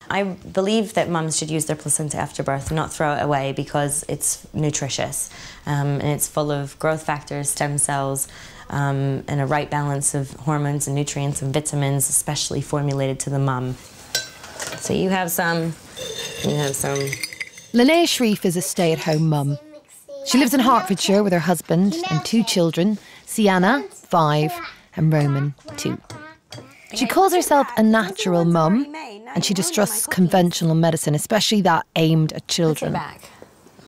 I believe that mums should use their placenta after birth and not throw it away because it's nutritious and it's full of growth factors, stem cells, and a right balance of hormones and nutrients and vitamins, especially formulated to the mum. So you have some, you have some. Linnea Sharif is a stay-at-home mum. She lives in Hertfordshire with her husband and 2 children, Sienna, 5, and Roman, 2. She calls herself a natural mum, and she distrusts conventional medicine, especially that aimed at children.